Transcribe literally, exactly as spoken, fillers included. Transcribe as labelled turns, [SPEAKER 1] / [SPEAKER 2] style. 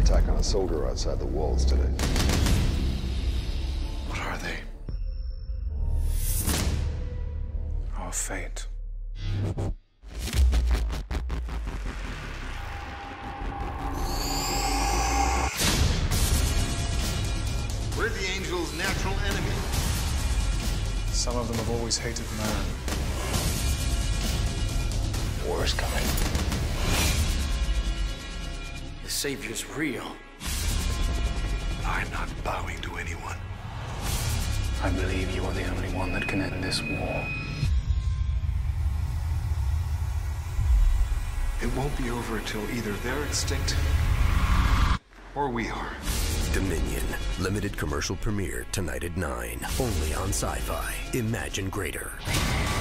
[SPEAKER 1] attack on a soldier outside the walls today.
[SPEAKER 2] What are they? Our fate.
[SPEAKER 3] We're the Angel's natural enemy.
[SPEAKER 2] Some of them have always hated man.
[SPEAKER 4] War's coming.
[SPEAKER 5] The Savior's real.
[SPEAKER 3] I'm not bowing to anyone.
[SPEAKER 4] I believe you are the only one that can end this war.
[SPEAKER 3] It won't be over until either they're extinct or we are.
[SPEAKER 6] Dominion. Limited commercial premiere tonight at nine. Only on SyFy. Imagine greater.